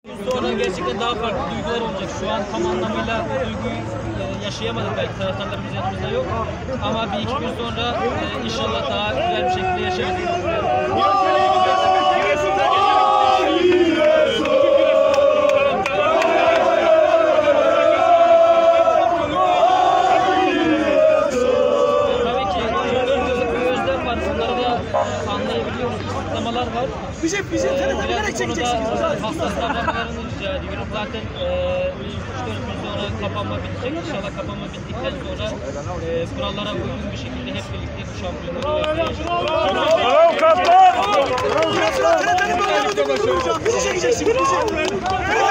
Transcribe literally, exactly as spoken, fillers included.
Sonra gerçekten daha farklı duygular olacak. Şu an tam anlamıyla bu duyguyu yaşayamadık, belki taraftarlarımız yanımızda yok. Ama bir iki gün sonra inşallah daha güzel bir şekilde yaşarız. Anlayabiliyoruz. Kısıtlamalar var. Bizim bizim ee, telefonu nereye çekeceksiniz? Hassas davranmalarını rica ediyorum. Zaten üç dört gün sonra kapanma bitecek. İnşallah kapanma bittikten sonra e, kurallara uygun bir şekilde hep birlikte bu şampiyonluğu yaşayacağız. Bizi çekeceksiniz bizi.